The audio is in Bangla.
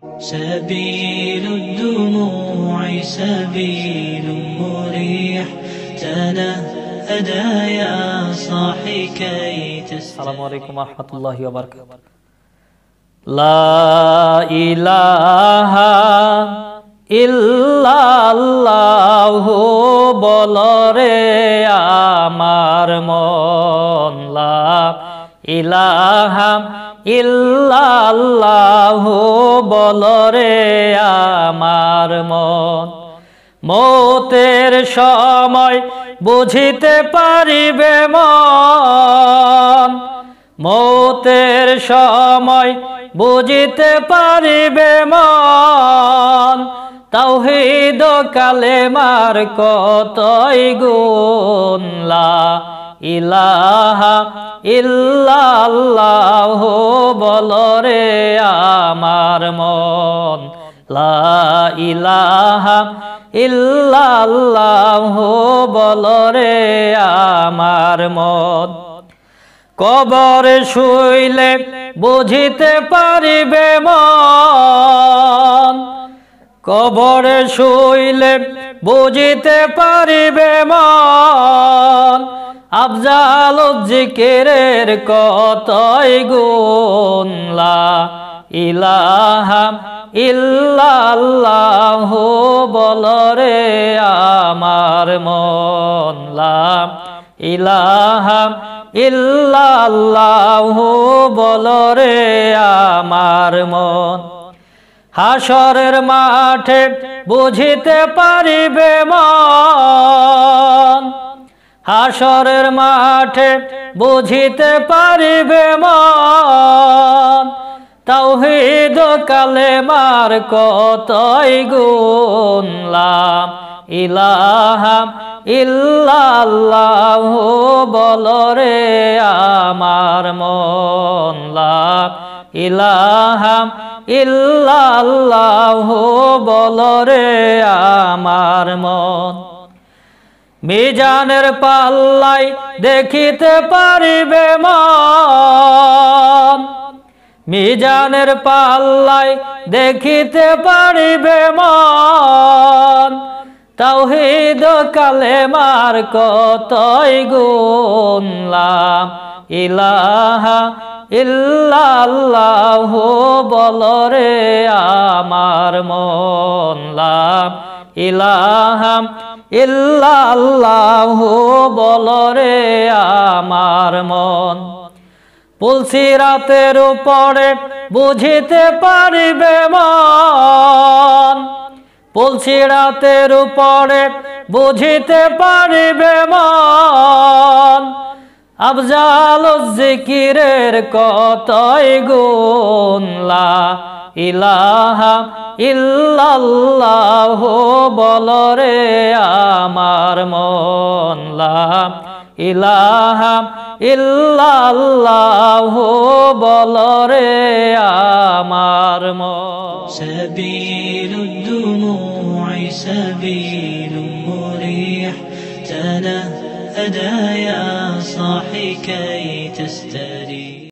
سبيل الدموع سبيل مريح تنهدى يا صاحي كي تستريح. السلام عليكم ورحمة الله وبركاته. لا إله ইল্লাল্লাহ বলরে আমার মন, লা ইলাহা ইল্লাল্লাহ বলরে আমার মন। মৌতের সময় বুঝিতে পারিবে মন, মৌতের সময় বুঝিতে পারিবে মন। তাওহীদ কালেমার কতই গুণ, লা ইলাহা ইল্লাল্লাহ বলরে আমার মন, লা ইলাহা ইল্লাল্লাহ বলরে আমার মন। কবরে শুইলে বুঝিতে পারিবে মন, কবরে শুইলে বুঝিতে পারিবে মন। আফজাল জিকিরের কতই গুণ, লা ইলাহা ইল্লাল্লাহ বলরে আমার মন, লা ইলাহা ইল্লাল্লাহ বলরে আমার মন। হাসরের মাঠে বুঝিতে পারিবে মন, হাসরের মাঠে বুঝিতে পারিবে মন। তাওহীদ কালেমার কতই গুণ, লা ইলাহা ইল্লাল্লাহ বলরে আমার মন, লা ইলাহা ইল্লাল্লাহ বলরে আমার মন। মিজানের পাল্লাই দেখিতে পারিবে মন, মিজানের পাল্লাই দেখিতে পারিবে মন। তাওহীদ কালেমার কতই গুণ, লা ইলাহা ইল্লাল্লাহ বলরে আমার মন, লা ইলাহা ইল্লাল্লাহ বলরে আমার মন। পুলসিরাতের উপরে বুঝিতে পারিবে মন, পুলসিরাতের উপরে বুঝিতে পারিবে মন। আফজাল জিকিরের কতই গুণ, লা ইলাহা ইল্লাল্লাহ বলরে আমার মন, লা ইলাহা ইল্লাল্লাহ বলরে আমার মন। সাবিলুদ দুমু'i সাবিলুম মুরিহ تنهدى يا صاحي كي تستريح.